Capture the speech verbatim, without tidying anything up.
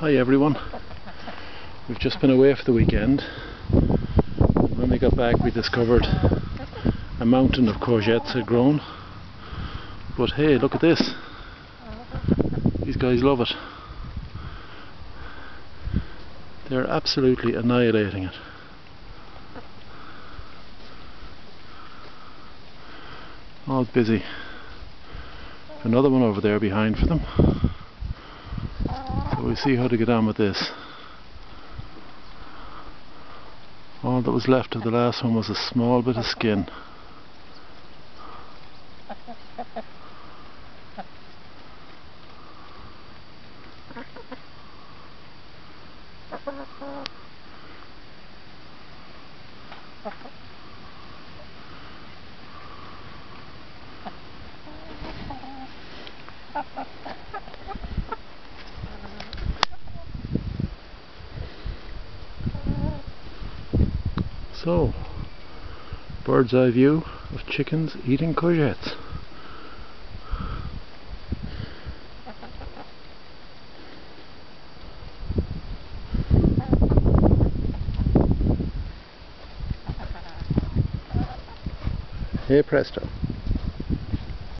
Hi everyone, we've just been away for the weekend. When we got back we discovered a mountain of courgettes had grown, but hey, look at this, these guys love it. They're absolutely annihilating it. All busy. Another one over there behind for them. So we'll see how to get on with this. All that was left of the last one was a small bit of skin. So, bird's eye view of chickens eating courgettes. Hey presto.